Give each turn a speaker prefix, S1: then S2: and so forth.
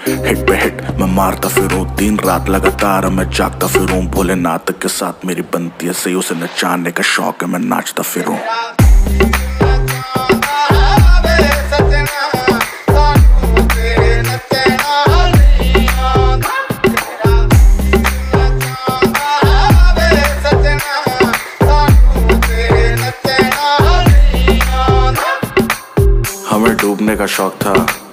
S1: Hit पे hit मैं मारता फिरूं, दिन रात लगातार मैं जागता फिरूं। भोलेनाथ के साथ मेरी बनती है सही, उसे नचाने का शौक है मैं नाचता फिरूं। हमें डूबने का शौक था,